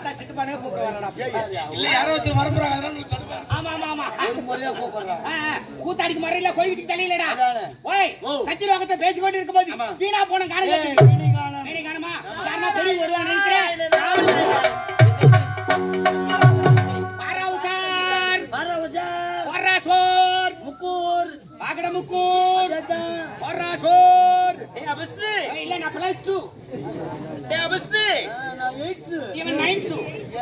பார்த்தா சித்தப்பானே கூப்பிட வரடா பேய் இல்ல யாரோ ஒருத்தர் வரப்போறாங்க அதனால நீ சொல்லுங்க. ஆமா ஆமா ஆமா ஒரு முறையா கூப்பிடுறான். கூத்தாடிக்கு மறையில கோயிலுக்கு தலையிலடா. ஓய் சத்தியலோகத்தை பேசிக்கொண்டு இருக்கும்போது வீணா போன காணல வீணை காணுமா யாரா தெரியும் வருவான் நினைக்கிறேன். பராசோர் முக்கூர் பாகட முக்கூர் பராசோர் ஏ அபஸ்தி இல்ல நான் +2 ஏ அபஸ்தி நான் 8 இவன் 9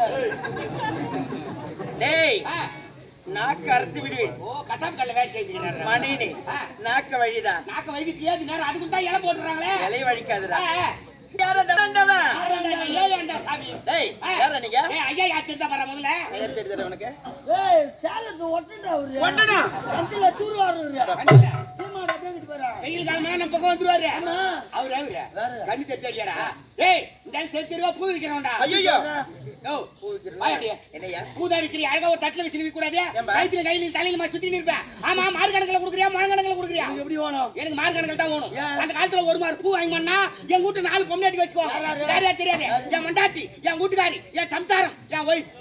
டேய் நாக்கு அறுத்து விடுவேன். ஓ கசாப் கல்ல வேலை செய்திருக்காரு மணினே நாக்க வழிடா. நாக்க வைக்கிட்டு ஏது நேரம் அதுக்கு தான் இலை போடுறாங்களே. இலை வழிக்காதடா. யாரா டண்டவன் ஏன்டா சாமி டேய் யாரா நீங்க? ஏய் ஐயா யாத்திரதா வர முதல்ல ஏன் தெரியுதா உனக்கு? ஏய் சேலத்து ஒட்டடா அவரு ஒட்டடா கண்டில தூர்வாருங்க சீமாட பேங்கிட்டு போறா வெயில் காலமா நம்ம பக்கம் வந்துருவாரு அவரு கண்ணி தெரியலடா. ஏய் இந்த தெரியவா பூ விக்கிறவன்டா. ஐயோ ஓ என்னையா பூதாரிக்கிற அழகா ஒரு தட்டுல வச்சு கூடாதே. கைத்துல கையில தலையில சுத்தி நிற்ப. ஆமா மார் கணக்குல குடுக்குறியா மழை கணக்குல குடுக்குறியா? எப்படி வேணும்? எனக்கு மார் கணக்குல தான் வேணும். அந்த காலத்துல ஒரு மார் பூ வாங்கி பண்ணா என் வீட்டு 4 பொம்மையாட்டி வச்சுக்கோ. யாரையா தெரியாது என் மண்டாட்டி என் வீட்டுக்காரி என் சம்சாரம் என் ஒய்ஃப்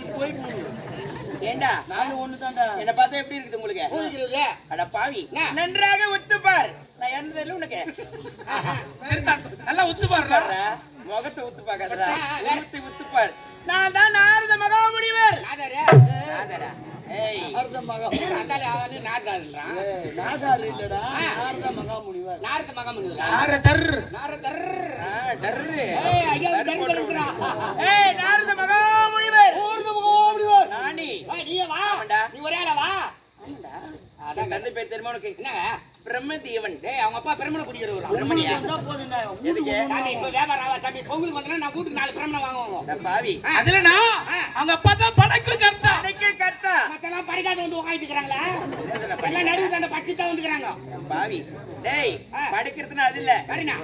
ஏண்டா நானும் ஒண்ணுதான்டா. என்ன பார்த்தா எப்படி இருக்குது உங்களுக்கு? அட பாவி நன்றாக ஒத்துப்பார். நான் என்ன தெரியல உனக்கு நல்லா ஒத்து பாருடா. முகத்தை ஒத்து பாக்காதடா. ஒத்துப்பார். நான் தான் நாரத மகாமுனிவர். நாதடா ஏய் நாரத மகாமுனிவர் அந்தால அவனே நாரதான்றான். ஏய் நாதார் இல்லடா நாரத மகாமுனிவர். நாரத மகாமுனிவர் நாரதர் நாரதர் டர் ஏய் ஐயா டர் போடுறா. ஏய் நாரத மகாமுனிவர். நாரத மகாமுனிவர் நானி நீ வா நீ ஒரே ஆளா வா. அதான் கந்த பேர் தெரியுமா உனக்கு? என்னங்க பிரம்மதேவன். டேய் அவங்க அப்பா பிரம்மனை குடிக்கிறவரா? பிரம்மனியா? போதுண்டா. எதுக்கு? நான் இப்ப வியாபாரம் ஆவா சாமி பொங்கலுக்கு வந்தா நான் வீட்டுக்கு 4 பிரம்மனை வாங்குவோம். பாவி அதுலனா அவங்க அப்பா தான் படைக்கு கர்த்தா. அடக்கே கர்த்தா. மத்தெல்லாம் படிக்காத வந்து உட்கார்ந்துட்டு இருக்காங்களா? எல்லாம் நடுவு தண்ட பச்சி தான் வந்துக்கறாங்க. பாவி டேய் படைக்கிறதுனா அது இல்ல. சரினா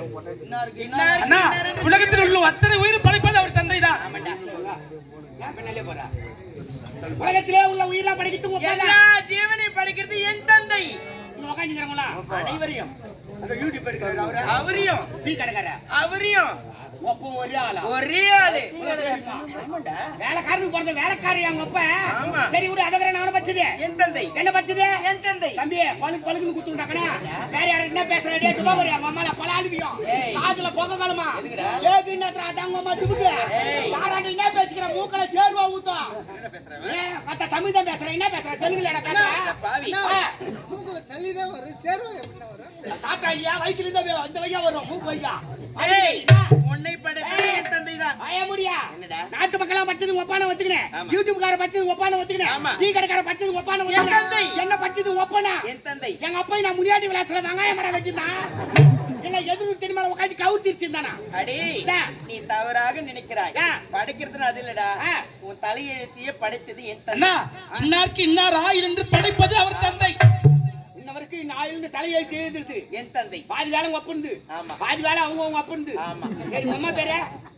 அண்ணா உலகத்தில் உள்ள அத்தனை உயிர் படைப்பது அவர் தந்தைதான். ஆமாடா. ஏன் பின்னாலே போறா? உலகத்திலே உள்ள உயிரெல்லாம் படைக்கிறது உங்க எல்லா ஜீவனையும் படைக்கிறது என் தந்தை. உட்கார்ந்துக்கறாங்களா? அனைவரையும் அந்த யூடியூப் எடுக்கறாரு அவரே. அவரையும் டீ கடைக்காரர். அவரையும் ஒப்ப ஒரே ஆளா? ஒரே ஆளு. ஆமாடா. வேலைக்காரனுக்கு பிறந்த வேலைக்காரி அவங்க அப்பா. ஆமா. சரி விடு அதகற நான் பச்சதே. என் தந்தை. என்ன பச்சதே? என் தந்தை. தம்பி பழுக்கு பழுக்குன்னு குத்துட்டாக்கனா வேற யாரு என்ன பேசுற டேய் போகறியா அம்மால பலாலிவியும் காதுல போக காலமா எதுக்குடா ஏக்கு என்னடா அடங்க அம்மா டிபுக்கு யாராண்ட என்ன பேசிக்கிற மூக்கல சேர்வா ஊத்தா என்ன பேசுறேன்? ஏ அத்த தமிழ் தான் பேசுற என்ன பேசுற தெலுங்குலடா பேசுற பாவி மூக்குல சளி தான் வரும் சேர்வா எப்படி வரும்? சாத்தா இல்லையா வயித்துல இருந்து அந்த வையா வரும் மூக்கு வையா ஏய் உன்னை படைத்தது என் தந்தை தான். ஆய முடியா என்னடா? நாட்டு மக்களா பச்சது ஒப்பான வச்சுக்கினே ஆமா. யூடியூப் கார பச்சது ஒப்பான வச்சுக்கினே ஆமா. டீ கடைக்கார பச்சது ஒப்பான என் தந்தை. வச்சுக்கினே என்ன பச்சது ஒப்பானா என் தந்தை. எங்க அப்பா நான் முனியாடி விளையாட்டுல வெங்காயம் மரம் வச்சிருந்தான் இல்ல எதுவும் தெரியுமா உட்காந்து கவுத்திருச்சுதானா அடே நீ தவறாக நினைக்கிறாய். படைக்கிறதுனா அது இல்லடா. உன் தலையெழுத்தையே படைத்தது என் தந்தை. அண்ணா இன்னாருக்கு இன்னார் ஆயிரம் என்று படைப்பது அவர் தந்தை. இன்னவருக்கு நாயிலிருந்து தலையெழுத்து எழுதிருது என் தந்தை. பாதி வேலை ஒப்புந்து ஆமா. பாதி வேலை அவங்க ஒப்புந்து ஆமா. சரி அம்மா பேரு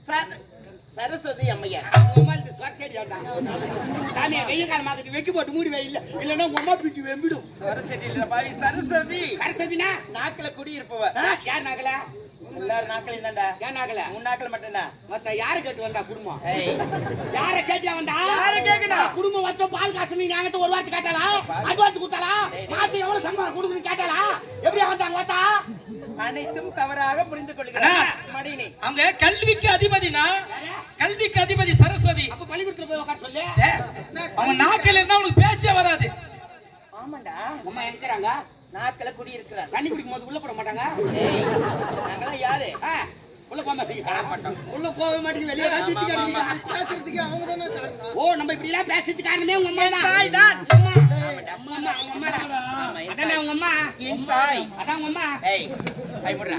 சரஸ்வதி அம்மையார். அம்மா இது சொரச்சேடி சாமியா வெய்ய காலமாக்குது வெக்கி போட்டு மூடி வை இல்ல இல்லன்னா உங்க அம்மா பிடிச்சி வெம்பிடும் சரஸ்வதி இல்ல பாவி சரஸ்வதி. சரஸ்வதினா நாக்குல குடி இருப்பவ. யார் நாக்கல எல்லாரும் நாக்களையும் தான்டா. ஏன் நாக்கல உன் நாக்கல மட்டும்டா. மத்த யார கேட்டு வந்தா குடும்பம் ஏய் யார கேட்டியா வந்தா யார கேக்கணும்? குடும்பம் வச்ச பால் காசு நீ நாங்கிட்ட ஒரு வார்த்தை கேட்டாளா அட்வான்ஸ் கொடுத்தாளா மாசம் எவ்வளவு சம்பளம் கொடுக்குன்னு கேட்டாளா எப்படியா வந்தாங்க வாத்தா அனைத்தும் தவறாக புரிந்து கொள்கிறார் மடினி. அவங்க கல்விக்கு அதிபதினா கல்விக்கு அதிபதி சரஸ்வதி. அப்ப பள்ளிக்கூடத்துல போய் உட்கார சொல்லு அவங்க நாக்கில இருந்தா உனக்கு பேச்சே வராது. ஆமாண்டா. அம்மா எங்கறாங்க நாக்குல குடி இருக்கிறார். தண்ணி குடிக்கும் போது உள்ள போட மாட்டாங்க ஏய் நாங்கலாம் யாரு? உள்ள போக மாட்டீங்க உள்ள போக மாட்டீங்க வெளியே பேசுறதுக்கு அவங்க தானே காரணம். ஓ நம்ம இப்படி எல்லாம் பேசுறதுக்கு காரணமே உங்க அம்மா தான் தாய் தான். ஆமாடா அம்மா அவங்க அம்மா ஆமா என் அதான் உங்க அம்மா என் தாய். அதான் உங்க அம்மா ஏய் வாய் மூடுடா.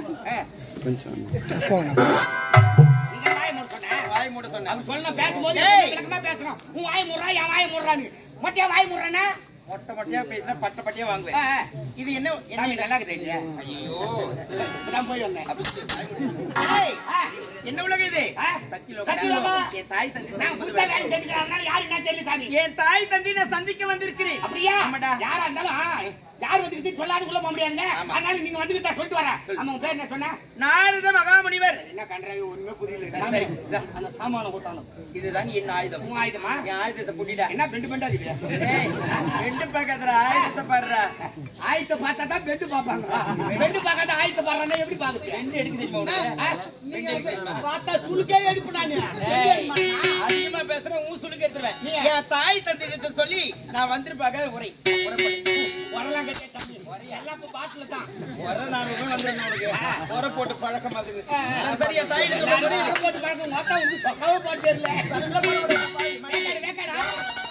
நீங்க வாய் மூட சொன்னேன் வாய் மூட சொன்னேன். அவன் சொன்னா பேசும்போது ஏய். விளக்கமா பேசணும் உன் வாய் மூடுறா என் வாய் மூடுறான்னு மொட்டையா வாய் மூடுறானா மொட்டை மொட்டையா பேசினா பட்ட பட்டியா வாங்குவேன். இது என்ன சாமி என்ன நல்லா இருக்குது ஐயோ இப்பதான் போய் வந்தேன் ஏய் என்ன உலகம் இது? சத்தியலோகம். சத்தியலோகம். என் தாய் தந்தை நான் புதுசா வேலை செஞ்சுக்கிறேன் யாரு என்ன தெரியல சாமி என் தாய் தந்தை நான் சந்திக்க வந்திருக்கிறேன். அப்படியா ஆமாடா. யாரா இருந்தாலும் யார் வந்துக்கிட்டு சொல்லாது உள்ள போக முடியாதுங்க அதனால நீங்க வந்துக்கிட்டா சொல்லிட்டு வரேன் ஆமா உன் பேர் என்ன சொன்ன நாரத மகாமுனிவர். என்ன கன்றாவி ஒண்ணுமே புரியல. சரி இந்தா. அந்த சாமான கொத்தானோம். இதுதான் என் ஆயுதம். உன் ஆயுதமா? என் ஆயுதத்தை புட்டிடா. என்ன பெண்டு பெண்டா இருக்குது? ஏய், ரெண்டு பக்கத்துல ஆயுதத்தை பாடுறா. ஆயத்தை பார்த்தா தான் பெண்டு பாப்பாங்களா? பெண்டு பார்க்காத ஆயத்தை பாடுறானே எப்படி பாக்குது? ரெண்டு எடுக்க தெரியுமா உனக்கு? நீங்க பார்த்தா சுளுக்கே எடுப்பு நானு. ஏய், அதிகமா பேசுற உன் சுளுக்கு எடுத்துருவேன். என் தாய் தந்தையிடத்தை சொல்லி நான் வந்திருப்பாங்க உரை உரலாம் கட்டிய தம்பி. எல்லாம் இப்ப பாட்டுல தான். உரை நான் வந்துடுறேன் உனக்கு. உரை போட்டு பழக்கம் அது. சரி என் தாயிடத்துல போட்டு பழக்கம் மொத்தம் வந்து சொக்காவே போட்டு தெரியல. வேக்காடா